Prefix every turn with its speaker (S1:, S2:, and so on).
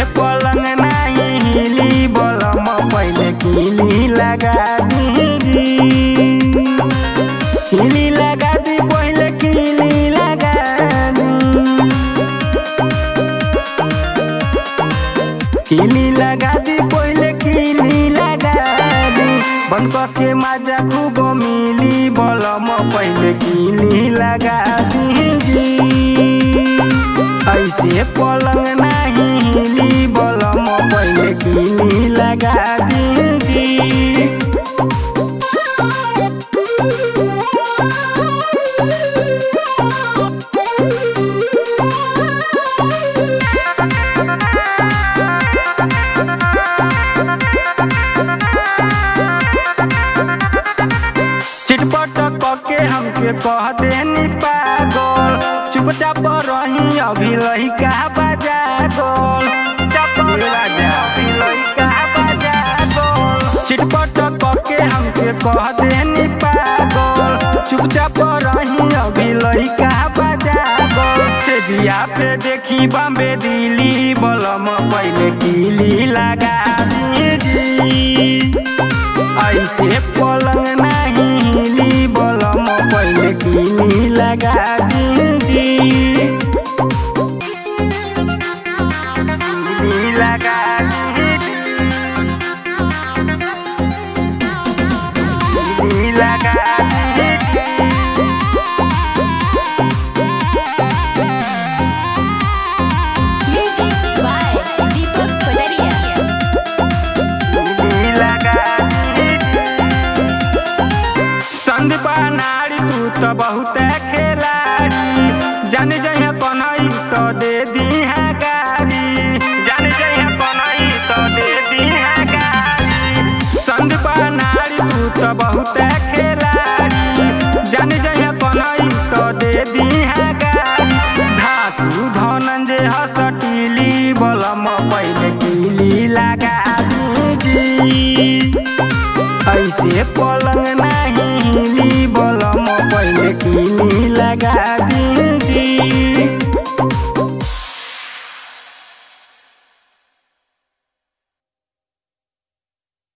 S1: पलंग नहीं हिली बलम पहले कीली लगा दी। कीली लगा दी पहले कीली लगा दी। कीली लगा दी पहले कीली लगा दी। बंद के मजा खूब मिली बलम पहले कीली लगा दी। ऐसे पलंग नहीं हिली बलम पहले कीली लगा दी। चिटपट के हमके कह देनी पागल चुपचाप रही अभी लइका बजा गोल। चिटपट के हमके कह देनी पागल चुपचाप रही अभी लइका बजा गोल। से जिया पे देखी बम्बे दिली बलम पहले कीली लगा दी। ऐसे पलंग नहीं हिली बलम पहले कीली लगा दी। लगा दी। लगा दी।
S2: दीपक पटरिया।
S1: संदीपा नारी तू तो बहुत खिलाड़ी जान जइहा कन्हई तो दे दी है गाड़ी। जान जइहा कन्हई तो दे दी है गाड़ी। संदीपा नारी तू तो बहुत खिलाड़ी जान जइहा कन्हई तो दे दी है गाड़ी। धातु धनंजय हसटीली बलम पहले कीली लगा दी। ऐसे पलंग नहीं हिली बलम पहले कीली लगा दी।